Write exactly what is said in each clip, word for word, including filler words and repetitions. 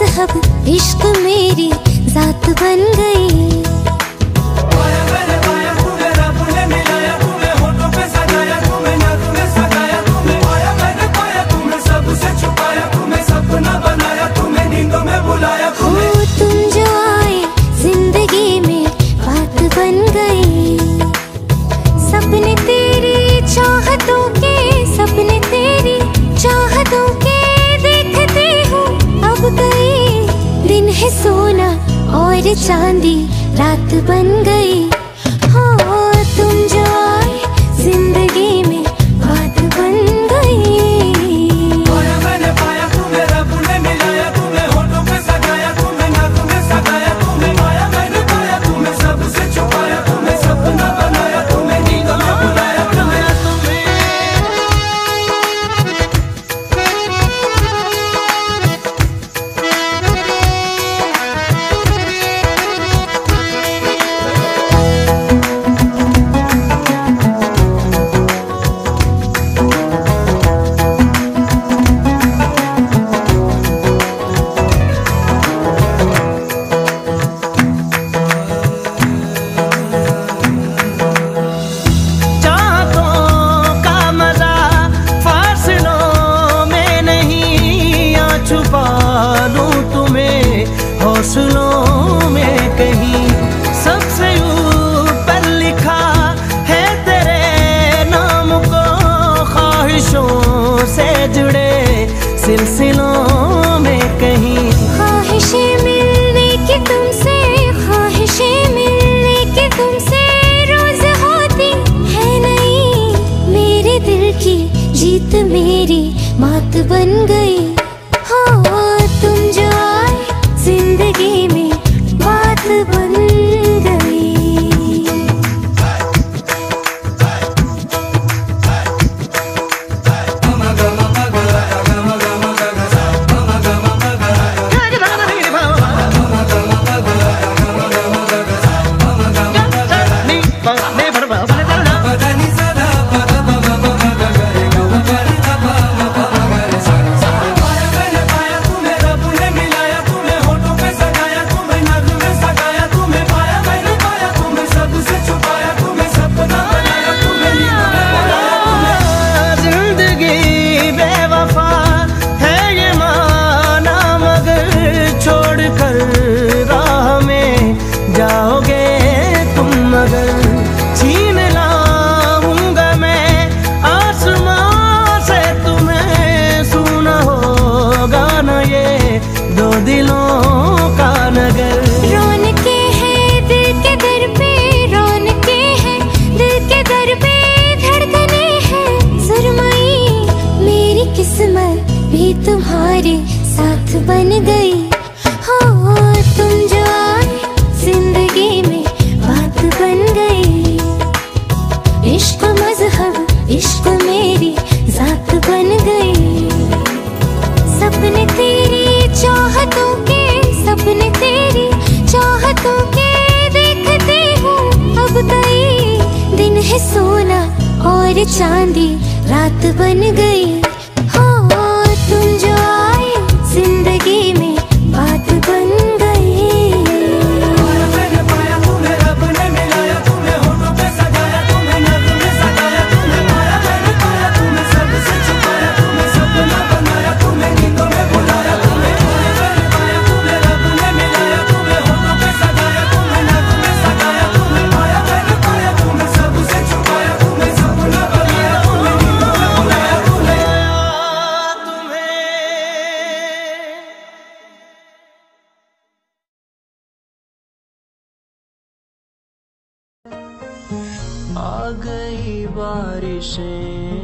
मजहब इश्क मेरी जात बन गई। सपने तेरी चाहतों के, सपने तेरी चाहतों के देखते हो अब गई। दिन है सोना और चांदी रात बन गई। हो तुम जो आए जिंदगी में बात बन गई। मैंने पाया तुम्हें, रब ने मिलाया तुम्हें, होठों पे सजाया तुम्हें, नाक में सजाया तुम्हें, पाया मैंने पाया तुम्हें, सबसे छुपाया तुम्हें, सपना बनाया तुम्हें, नींद में बुलाया तुम्हें। हौसलों में कहीं सबसे ऊपर लिखा है तेरे नाम को, ख्वाहिशों से जुड़े सिलसिलों में कहीं। ख्वाहिशें मिलने की तुमसे, ख्वाहिशें मिलने की तुमसे रोज होती है नहीं। मेरे दिल की जीत मेरी मात बन गई। हो तुम जो आए जिंदगी में बात बन गई। तुम्हारे साथ बन गई। हो तुम जो आए जिंदगी में बात बन गई। इश्क मजहब इश्क मेरी जात बन गई। सपने तेरी चाहतों के, सपने तेरी चाहतों के देखते हो अब गई। दिन है सोना और चांदी रात बन गई। तुम जो आए जिंदगी में बात बन गई। मैंने पाया तुम्हें, रब ने मिलाया तुम्हें, होठों पे सजाया तुम्हें, नाक में सजाया तुम्हें, पाया मैंने पाया तुम्हें, सबसे छुपाया तुम्हें, सपना बनाया तुम्हें, नींदों में बुलाया तुम्हें। मैंने पाया तुम्हें, रब ने मिलाया तुम्हें, होठों पे सजाया तुम्हें, नाक में सजाया तुम्हें, पाया मैंने पाया तुम्हें, सबसे छुपाया तुम्हें, सपना बनाया तुम्हें, नींदों में बुलाया तुम्हें। आ गई बारिशें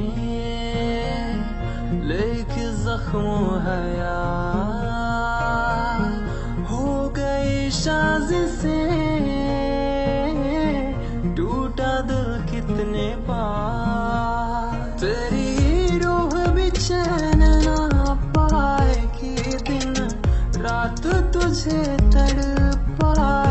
लेके जख्मों हया, हो गई साजिशें, टूटा दिल कितने बार। तेरी रूह भी चैन ना पाएगी, दिन रात तुझे तड़पाए।